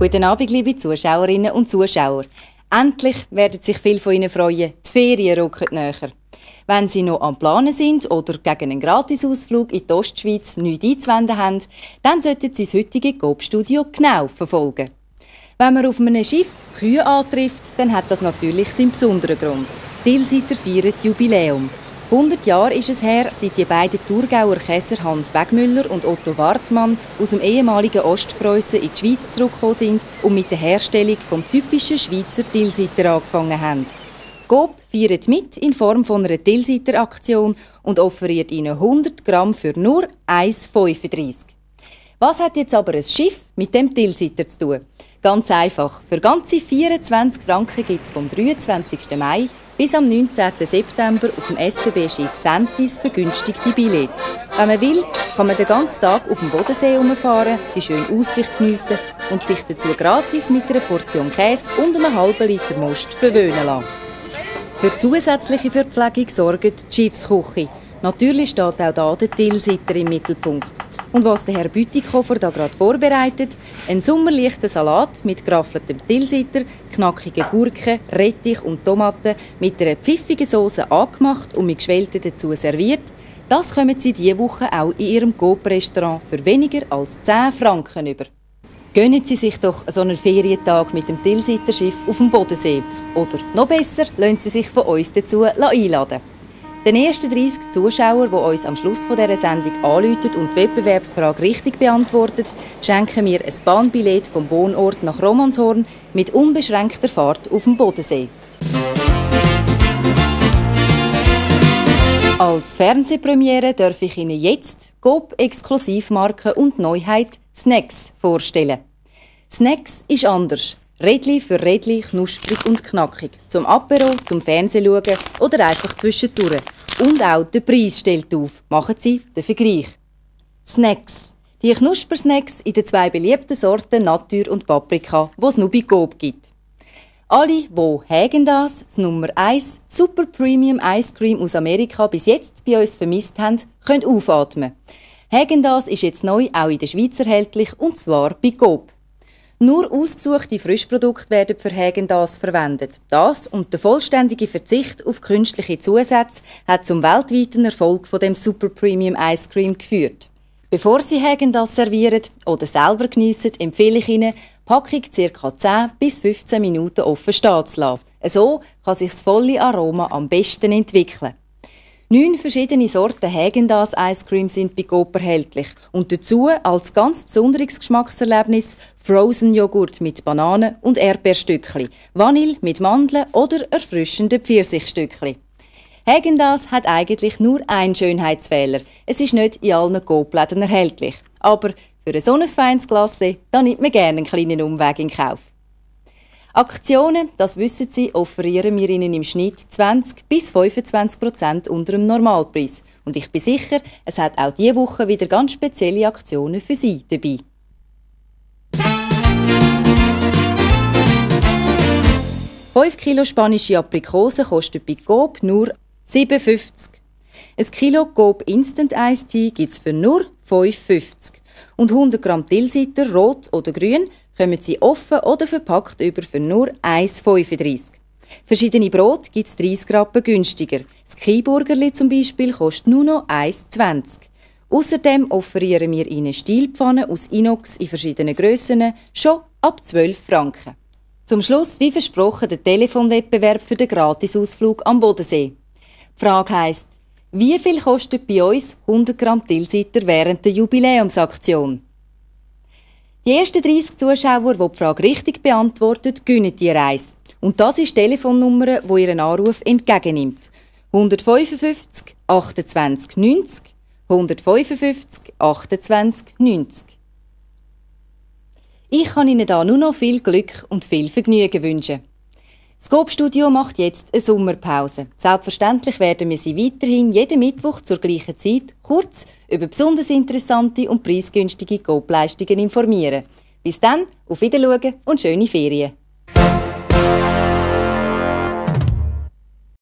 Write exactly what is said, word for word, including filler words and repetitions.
Guten Abend, liebe Zuschauerinnen und Zuschauer. Endlich werden sich viele von Ihnen freuen, die Ferien rücken näher. Wenn Sie noch am Planen sind oder gegen einen Gratisausflug in die Ostschweiz nichts einzuwenden haben, dann sollten Sie das heutige Coop-Studio genau verfolgen. Wenn man auf einem Schiff Kühe antrifft, dann hat das natürlich seinen besonderen Grund. Die Tilsiter feiern Jubiläum. hundert Jahre ist es her, seit die beiden Thurgauer Käser Hans Wegmüller und Otto Wartmann aus dem ehemaligen Ostpreußen in die Schweiz zurückgekommen sind und mit der Herstellung des typischen Schweizer Tilsiter angefangen haben. Coop feiert mit in Form von einer Tilsiter-Aktion und offeriert Ihnen hundert Gramm für nur eins Komma fünfunddreissig. Was hat jetzt aber ein Schiff mit dem Tilsiter zu tun? Ganz einfach. Für ganze vierundzwanzig Franken gibt es vom dreiundzwanzigsten Mai bis am neunzehnten September auf dem S B B-Schiff Sentis vergünstigte Billette. Wenn man will, kann man den ganzen Tag auf dem Bodensee herumfahren, die schöne Aussicht geniessen und sich dazu gratis mit einer Portion Käse und einem halben Liter Most verwöhnen lassen. Für zusätzliche Verpflegung sorgt die Schiffsküche. Natürlich steht auch hier der Tilsiter im Mittelpunkt. Und was der Herr Bütikofer da gerade vorbereitet, ein sommerleichter Salat mit geraffeltem Tilsiter, knackigen Gurken, Rettich und Tomaten mit einer pfiffigen Sauce angemacht und mit Geschwellten dazu serviert, das kommen Sie diese Woche auch in Ihrem Coop-Restaurant für weniger als zehn Franken über. Gönnen Sie sich doch so einen Ferientag mit dem Tilsiter-Schiff auf dem Bodensee. Oder noch besser, lassen Sie sich von uns dazu einladen. Den ersten dreissig Zuschauern, die uns am Schluss dieser Sendung anrufen und die Wettbewerbsfrage richtig beantworten, schenken wir ein Bahnbillett vom Wohnort nach Romanshorn mit unbeschränkter Fahrt auf dem Bodensee. Als Fernsehpremiere darf ich Ihnen jetzt Coop-Exklusivmarke und Neuheit Snacks vorstellen. Snacks ist anders. Rädli für Rädli, knusprig und knackig. Zum Apero, zum Fernsehschauen oder einfach zwischendurch. Und auch der Preis stellt auf. Machen Sie den Vergleich. Snacks. Die Knuspersnacks in den zwei beliebten Sorten Natur und Paprika, die es nur bei Coop gibt. Alle, die Häagen-Dazs, das Nummer eins Super Premium Ice Cream aus Amerika bis jetzt bei uns vermisst haben, können aufatmen. Häagen-Dazs ist jetzt neu auch in der Schweiz erhältlich, und zwar bei Coop. Nur ausgesuchte Frischprodukte werden für Häagen-Dazs verwendet. Das und der vollständige Verzicht auf künstliche Zusätze hat zum weltweiten Erfolg von dem Super Premium Ice Cream geführt. Bevor Sie Häagen-Dazs servieren oder selber geniessen, empfehle ich Ihnen, die Packung ca. zehn bis fünfzehn Minuten offen stehen zu lassen. So kann sich das volle Aroma am besten entwickeln. Neun verschiedene Sorten Häagen-Dazs Ice Cream sind bei Coop erhältlich und dazu als ganz besonderes Geschmackserlebnis Frozen Joghurt mit Bananen und Erdbeerstückli, Vanille mit Mandeln oder erfrischende Pfirsichstückli. Häagen-Dazs hat eigentlich nur einen Schönheitsfehler. Es ist nicht in allen Coop-Läden erhältlich. Aber für ein so ein feines Glacé, da nimmt man gerne einen kleinen Umweg in Kauf. Aktionen, das wissen Sie, offerieren wir Ihnen im Schnitt zwanzig bis fünfundzwanzig Prozent unter dem Normalpreis. Und ich bin sicher, es hat auch diese Woche wieder ganz spezielle Aktionen für Sie dabei. fünf Kilo spanische Aprikosen kosten bei Coop nur sieben fünfzig. Ein Kilo Coop Instant Iced Tea gibt es für nur fünf fünfzig. Und hundert Gramm Tilsiter, rot oder grün, kommen Sie offen oder verpackt über für nur eins fünfunddreissig. Verschiedene Brote gibt es dreißig Rappen günstiger. Das Kieburgerli zum Beispiel kostet nur noch eins zwanzig. Außerdem offerieren wir Ihnen Stielpfannen aus Inox in verschiedenen Grössen schon ab zwölf Franken. Zum Schluss, wie versprochen, der Telefonwettbewerb für den Gratisausflug am Bodensee. Die Frage heisst, wie viel kostet bei uns hundert Gramm Tilsiter während der Jubiläumsaktion? Die ersten dreissig Zuschauer, die die Frage richtig beantworten, gewinnen die Reise. Und das ist die Telefonnummer, die Ihren Anruf entgegennimmt. hundertfünfundfünfzig achtundzwanzig neunzig, hundertfünfundfünfzig achtundzwanzig neunzig. Ich kann Ihnen da nur noch viel Glück und viel Vergnügen wünschen. Das Coop-Studio macht jetzt eine Sommerpause. Selbstverständlich werden wir Sie weiterhin jeden Mittwoch zur gleichen Zeit kurz über besonders interessante und preisgünstige Coop-Leistungen informieren. Bis dann, auf Wiedersehen und schöne Ferien!